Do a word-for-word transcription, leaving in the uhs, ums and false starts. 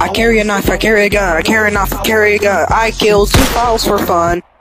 I carry a knife, I carry a gun, I carry a knife, I carry a gun. I kill Zoophiles for fun.